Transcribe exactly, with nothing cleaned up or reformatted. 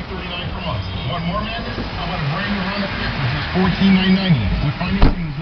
thirty-nine per month. Want more, man? How about a brand new Honda Fit for just fourteen ninety-nine with financing?